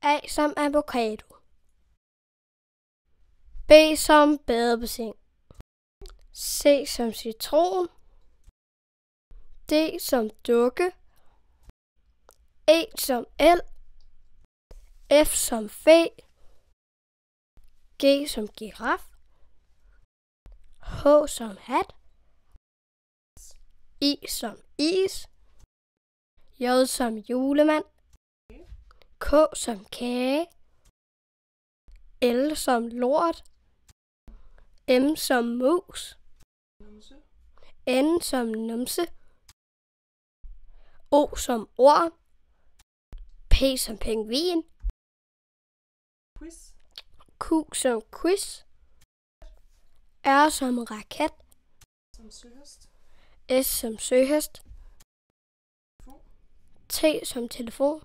A som avocado. B som badebassin. C som citron. D som dukke. E som el. F som fe. G som giraf. H som hat. I som is. J som julemand. K som kage. L som lort. M som mus. N som numse. O som orm. P som pingvin. Q som quiz. R som raket. S som søhest. T som telefon.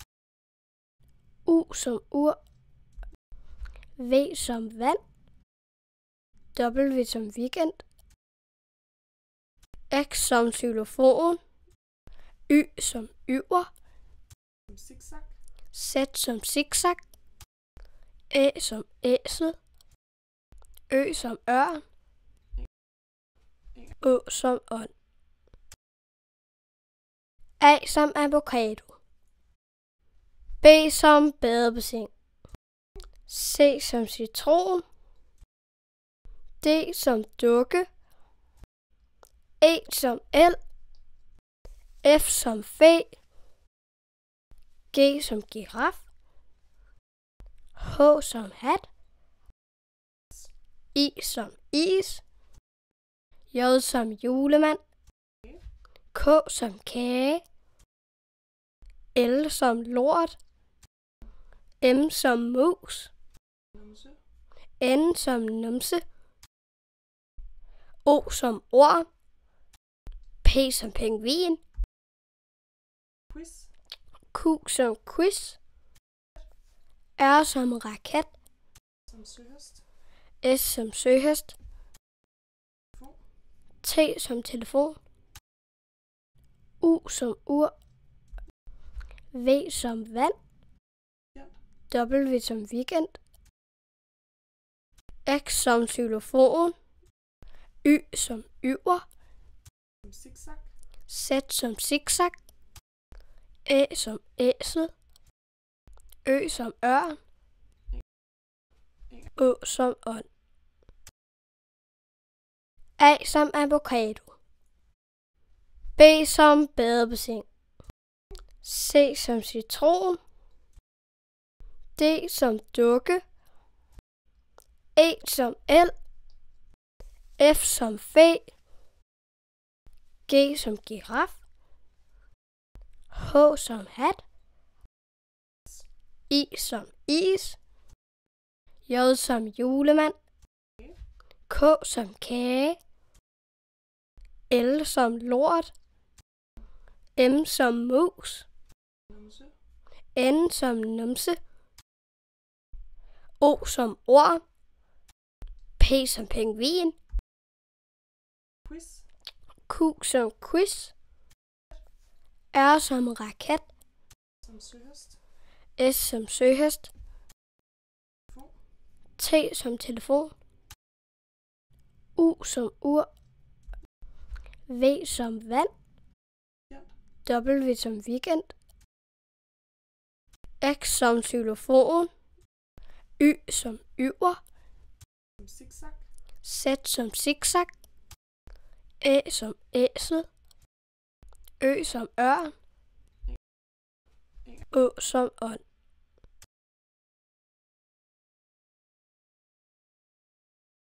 U som ur. V som vand. W som weekend. X som xylofon. Y som yver. Z som zigzag. Æ som æsel. Ø som ørn. Å som ånd. A som avocado. B som badebassin. C som citron. D som dukke. E som el. F som fe. G som giraf. H som hat. I som is. J som julemand. K som kage. L som lort. M som mus. N som numse. O som orm. P som pingvin. Q som quiz. R som raket. S som søhest. T som telefon. U som ur. V som vand. W som weekend. X som xylofon. Y som yver. Z som zigzag. Æ som æsel. Ø som ørn. Å som ånd. A som avocado. B som badebassin. C som citron. D som dukke. E som el. F som fe. G som giraf. H som hat. I som is. J som julemand. K som kage. L som lort. M som mus. N som numse. O som orm. P som pingvin. Q som quiz. R som raket. S som søhest. T som telefon. U som ur. V som vand. W som weekend. X som xylofon. Y som yver. Z som zigzag. Æ som æsel. Ø som ørn. Å som ånd.